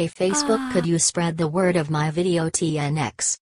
Hey Facebook, could you spread the word of my video TNX?